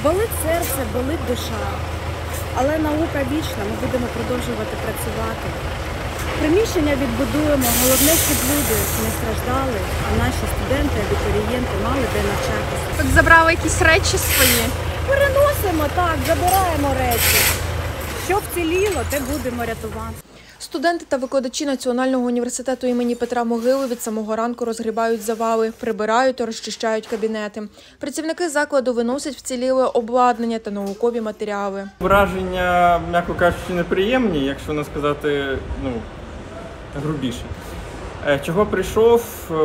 Болить серце, болить душа. Але наука вічна, ми будемо продовжувати працювати. Приміщення відбудуємо, головне, щоб люди не страждали, а наші студенти, абітурієнти мали де навчатися. Так забрали якісь речі свої? Переносимо, так, забираємо речі. Що вціліло, те будемо рятувати. Студенти та викладачі Національного університету імені Петра Могили від самого ранку розгрібають завали, прибирають та розчищають кабінети. Працівники закладу виносять вціліле обладнання та наукові матеріали. Враження, м'яко кажучи, неприємні, якщо не сказати грубіше. Чого прийшов,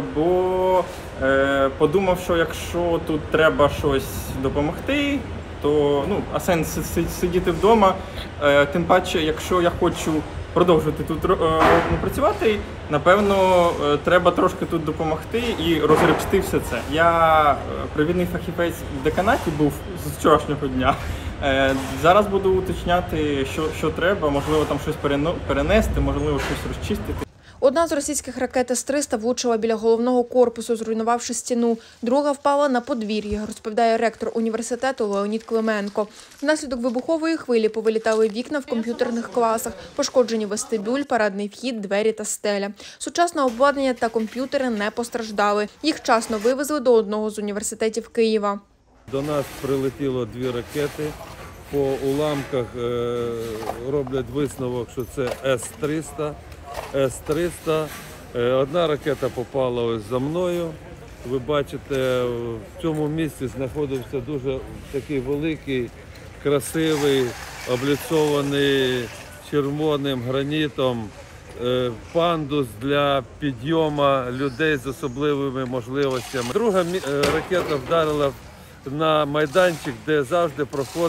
бо подумав, що якщо тут треба щось допомогти, то а сенс сидіти вдома, тим паче, якщо я хочу продовжувати тут працювати, напевно, треба трошки тут допомогти і розгребсти все це. Я провідний фахівець в деканаті був з вчорашнього дня. Зараз буду уточняти, що треба, можливо, там щось перенести, можливо, щось розчистити. Одна з російських ракет С-300 влучила біля головного корпусу, зруйнувавши стіну. Друга впала на подвір'ї, розповідає ректор університету Леонід Клименко. Внаслідок вибухової хвилі повилітали вікна в комп'ютерних класах, пошкоджені вестибюль, парадний вхід, двері та стеля. Сучасне обладнання та комп'ютери не постраждали. Їх вчасно вивезли до одного з університетів Києва. До нас прилетіло 2 ракети. По уламках роблять висновок, що це С-300. С-300. Одна ракета попала ось за мною. Ви бачите, в цьому місці знаходився дуже такий великий, красивий, обліцований червоним гранітом пандус для підйому людей з особливими можливостями. Друга ракета вдарила на майданчик, де завжди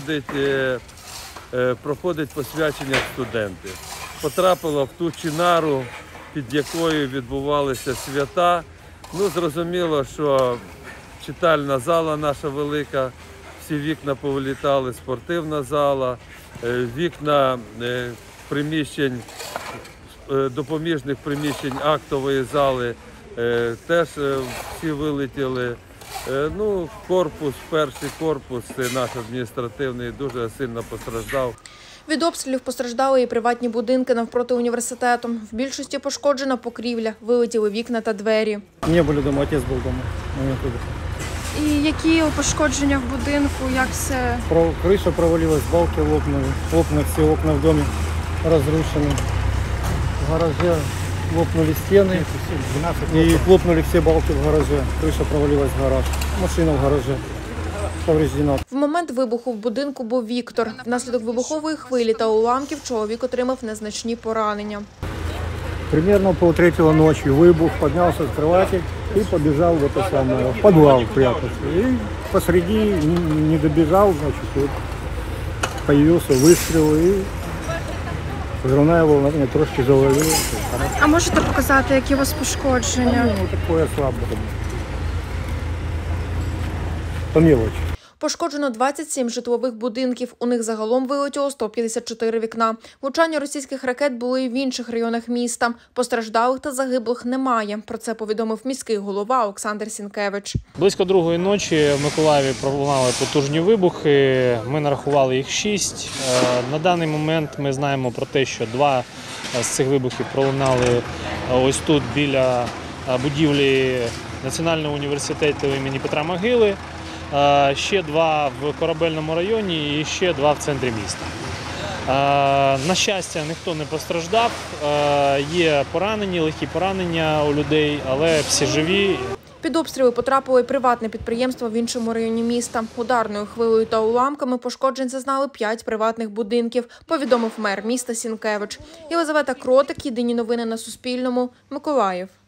проходить посвячення студентів. Потрапила в ту чинару, під якою відбувалися свята. Зрозуміло, що читальна зала наша велика, всі вікна повилітали, спортивна зала, вікна приміщень, допоміжних приміщень актової зали теж всі вилетіли. Перший корпус, наш адміністративний, дуже сильно постраждав. Від обстрілів постраждали і приватні будинки навпроти університету. В більшості пошкоджена покрівля, вилетіли вікна та двері. Не були вдома, отець був вдома. І які пошкодження в будинку, як все? Криша провалилась, балки лопнули, всі окна в домі розрушені. В гаражі лопнули стіни і лопнули всі балки в гаражі. Криша провалилась в гараж, машина в гаражі. В момент вибуху в будинку був Віктор. Внаслідок вибухової хвилі та уламків чоловік отримав незначні поранення. Примерно пол-3 ночі вибух, піднявся з кровати і побіжав в підвал прятатися. І посреди не добіжав, значить, з'явився вистріл і взривна волна мене трошки завалила. А можете показати, які у вас пошкодження? Таке слабе. По мелочі. Пошкоджено 27 житлових будинків. У них загалом вилетіло 154 вікна. Влучання російських ракет були і в інших районах міста. Постраждалих та загиблих немає. Про це повідомив міський голова Олександр Сінкевич. Близько 2-ї ночі в Миколаєві пролунали потужні вибухи. Ми нарахували їх 6. На даний момент ми знаємо про те, що 2 з цих вибухів пролунали ось тут, біля будівлі Національного університету імені Петра Могили. Ще 2 в Корабельному районі і ще 2 в центрі міста. На щастя, ніхто не постраждав. Є поранені, легкі поранення у людей, але всі живі. Під обстріли потрапило і приватне підприємство в іншому районі міста. Ударною хвилею та уламками пошкоджень зазнали 5 приватних будинків, повідомив мер міста Сінкевич. Єлизавета Кротик, Єдині новини на Суспільному, Миколаїв.